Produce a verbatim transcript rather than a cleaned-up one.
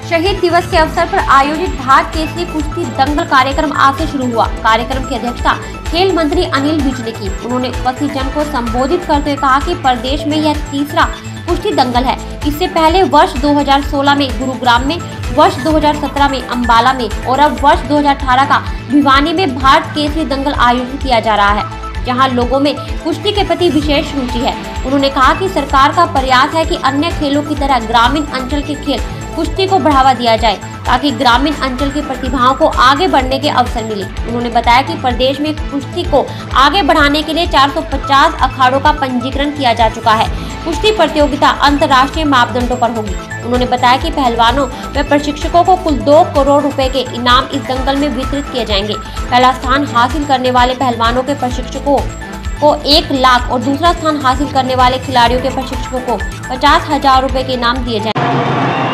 शहीद दिवस के अवसर पर आयोजित भारत केसरी कुश्ती दंगल कार्यक्रम आज से शुरू हुआ। कार्यक्रम की अध्यक्षता खेल मंत्री अनिल विज ने की। उन्होंने उपस्थित जन को संबोधित करते हुए कहा कि प्रदेश में यह तीसरा कुश्ती दंगल है। इससे पहले वर्ष दो हज़ार सोलह में गुरुग्राम में, वर्ष दो हज़ार सत्रह में अंबाला में और अब वर्ष दो हज़ार अठारह का भिवानी में भारत केसरी दंगल आयोजित किया जा रहा है, जहां लोगों में कुश्ती के प्रति विशेष रुचि है। उन्होंने कहा कि सरकार का प्रयास है कि अन्य खेलों की तरह ग्रामीण अंचल के खेल कुश्ती को बढ़ावा दिया जाए, ताकि ग्रामीण अंचल की प्रतिभाओं को आगे बढ़ने के अवसर मिले। उन्होंने बताया कि प्रदेश में कुश्ती को आगे बढ़ाने के लिए चार सौ पचास अखाड़ों का पंजीकरण किया जा चुका है। कुश्ती प्रतियोगिता अंतर्राष्ट्रीय मापदंडों पर होगी। उन्होंने बताया कि पहलवानों व प्रशिक्षकों को कुल दो करोड़ रुपए के इनाम इस दंगल में वितरित किए जाएंगे। पहला स्थान हासिल करने वाले पहलवानों के प्रशिक्षकों को एक लाख और दूसरा स्थान हासिल करने वाले खिलाड़ियों के प्रशिक्षकों को पचास हजार रुपए के इनाम दिए जाएंगे।